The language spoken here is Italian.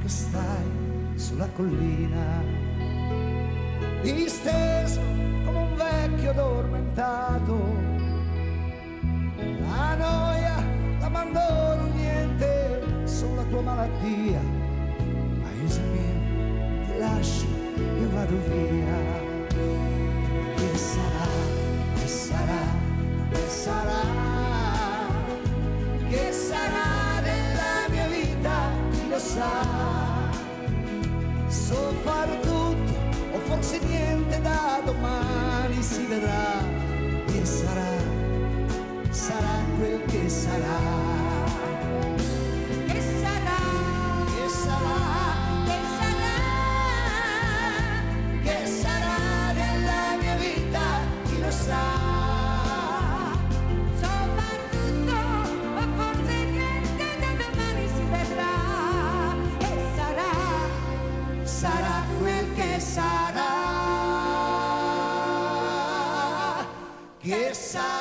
che stai sulla collina, disteso come un vecchio addormentato. La noia, l'abbandono, niente, sulla tua malattia. Paese mio, ti lascio, io vado via. Che sarà, che sarà, che sarà, che sarà della mia vita, chi lo sa. So fare tutto o forse niente, da domani si vedrà. Che sarà, sarà quel che sarà. Che sarà, che sarà, che sarà, che sarà della mia vita, chi lo sa. So far tutto o forse niente, da domani si vedrà. E sarà, sarà quel che sarà. Che sarà.